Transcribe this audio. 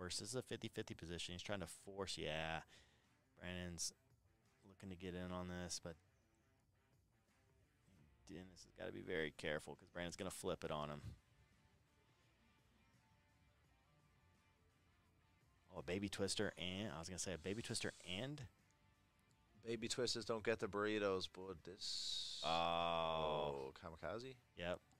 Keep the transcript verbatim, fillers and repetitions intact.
force. This is a fifty fifty position. He's trying to force. Yeah. Brandon's looking to get in on this, but Dennis has got to be very careful because Brandon's going to flip it on him. Oh, a baby twister and I was going to say a baby twister and baby twisters don't get the burritos, but this oh, oh kamikaze. Yep.